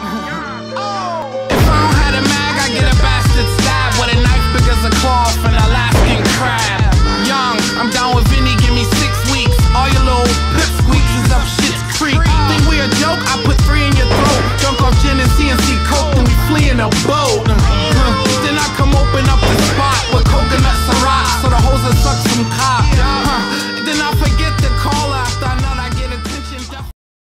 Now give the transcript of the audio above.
If I don't have a mag, I get a bastard stab with a knife big as a claw from an Alaskan crab. Young, I'm down with Vinny, give me 6 weeks. All your little pipsqueaks is up shit's creek. Think we a joke? I put 3 in your throat. Drunk off gin and CNC coke, then we flee in a boat. Then I come open up the spot with coconuts and rocks, so the hoes will suck some cock.